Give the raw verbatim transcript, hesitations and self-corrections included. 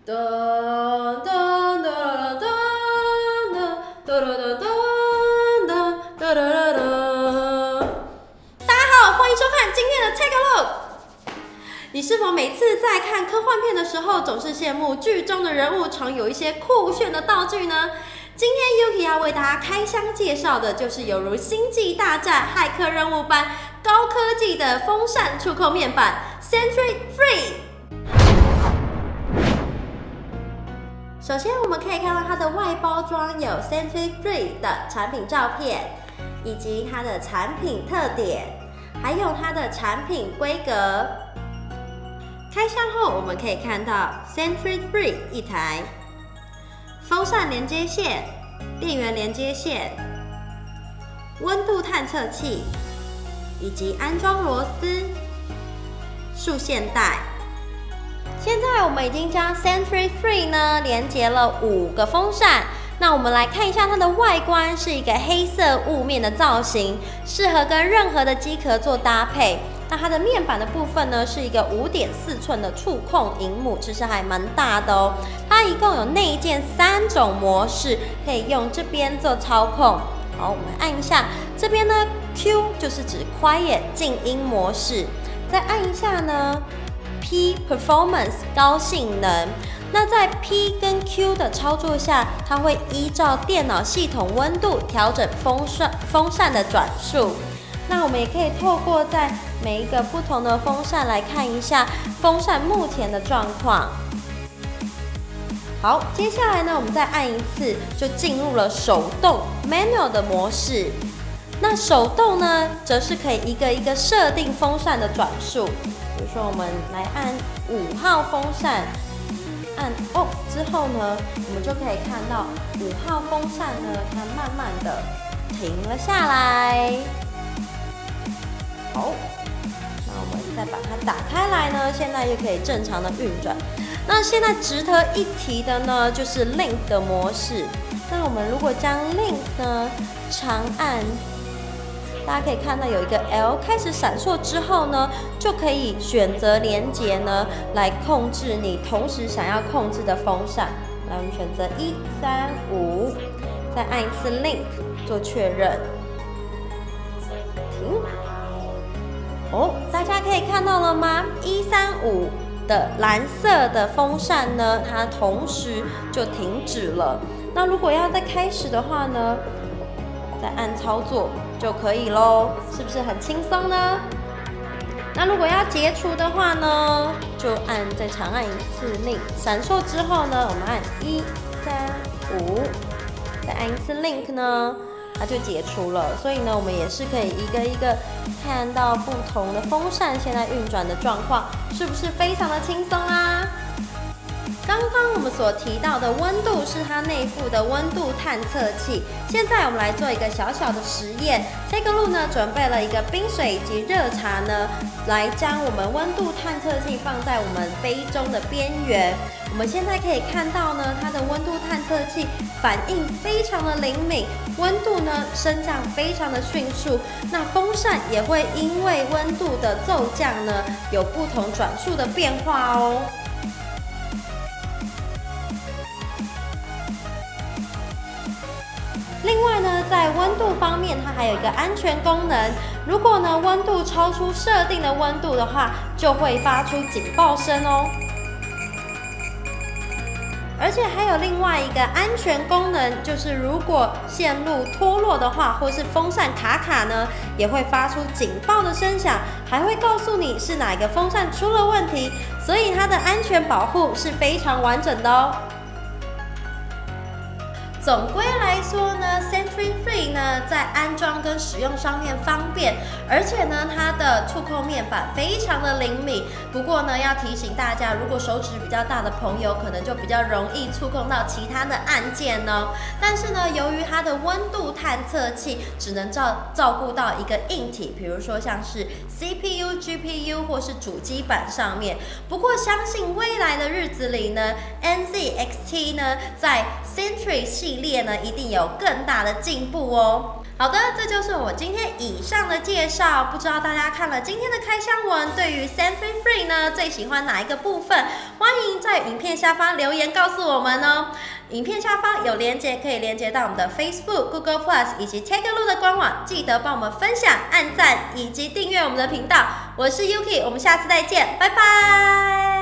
噔噔噔噔噔噔噔噔噔噔。大家好，欢迎收看今天的 Take a Look。你是否每次在看科幻片的时候，总是羡慕剧中的人物常有一些酷炫的道具呢？今天 Yuki 要为大家开箱介绍的就是犹如星际大战骇客任务般高科技的风扇触控面板 Sentry Free。首先，我们可以看到它的外包装有 Sentry Free 的产品照片，以及它的产品特点，还有它的产品规格。开箱后，我们可以看到 Sentry Free 一台，风扇连接线、电源连接线、温度探测器，以及安装螺丝、束线带。现在我们已经将 Sentry Free 呢连接了五个风扇。那我们来看一下它的外观，是一个黑色雾面的造型，适合跟任何的机壳做搭配。那它的面板的部分呢，是一个 五点四寸的触控萤幕，其实还蛮大的哦。它一共有内建三种模式，可以用这边做操控。好，我们按一下，这边呢 Q 就是指 Quiet 静音模式，再按一下呢 P Performance 高性能。那在 P 跟 Q 的操作下，它会依照电脑系统温度调整风扇风扇的转速。那我们也可以透过在每一个不同的风扇来看一下风扇目前的状况。好，接下来呢，我们再按一次，就进入了手动 manual 的模式。那手动呢，则是可以一个一个设定风扇的转速。比如说，我们来按五号风扇，按 off 之后呢，我们就可以看到五号风扇呢，它慢慢的停了下来。好，那我们再把它打开来呢，现在又可以正常的运转。那现在值得一提的呢，就是 Link 的模式。那我们如果将 Link 呢长按，大家可以看到有一个 L 开始闪烁之后呢，就可以选择连接呢来控制你同时想要控制的风扇。来，我们选择一三五，再按一次 Link 做确认，停。哦，大家可以看到了吗？一三五的蓝色的风扇呢，它同时就停止了。那如果要再开始的话呢，再按操作就可以咯，是不是很轻松呢？那如果要解除的话呢，就按再长按一次 Link， 闪烁之后呢，我们按一三五，再按一次 Link 呢，它就解除了。所以呢，我们也是可以一个一个看到不同的风扇现在运转的状况，是不是非常的轻松啊？刚刚我们所提到的温度是它内附的温度探测器。现在我们来做一个小小的实验。Take a Look呢准备了一个冰水以及热茶呢，来将我们温度探测器放在我们杯中的边缘。我们现在可以看到呢，它的温度探测器反应非常的灵敏，温度呢升降非常的迅速。那风扇也会因为温度的骤降呢，有不同转速的变化哦。另外呢，在温度方面，它还有一个安全功能。如果呢温度超出设定的温度的话，就会发出警报声哦。而且还有另外一个安全功能，就是如果线路脱落的话，或是风扇卡卡呢，也会发出警报的声响，还会告诉你是哪个风扇出了问题，所以它的安全保护是非常完整的哦。总归来说呢 ，Sentry Free 呢在安装跟使用上面方便，而且呢它的触控面板非常的灵敏。不过呢要提醒大家，如果手指比较大的朋友，可能就比较容易触控到其他的按键哦。但是呢，由于它的温度探测器只能照照顾到一个硬体，比如说像是 C P U、G P U 或是主机板上面。不过相信未来的日子里呢 ，N Z X T 呢在 Sentry 系系列呢，一定有更大的进步哦。好的，这就是我今天以上的介绍。不知道大家看了今天的开箱文，对于 Century Free 呢最喜欢哪一个部分？欢迎在影片下方留言告诉我们哦。影片下方有连结，可以连接到我们的 Facebook、Google Plus 以及 Tagaloo 的官网，记得帮我们分享、按赞以及订阅我们的频道。我是 Yuki， 我们下次再见，拜拜。